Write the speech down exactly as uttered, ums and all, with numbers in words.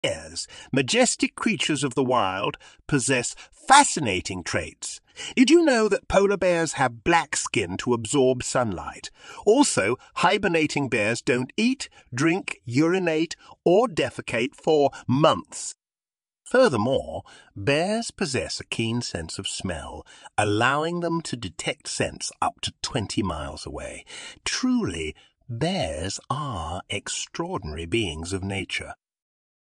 Bears, majestic creatures of the wild, possess fascinating traits. Did you know that polar bears have black skin to absorb sunlight? Also, hibernating bears don't eat, drink, urinate, or defecate for months. Furthermore, bears possess a keen sense of smell, allowing them to detect scents up to twenty miles away. Truly, bears are extraordinary beings of nature.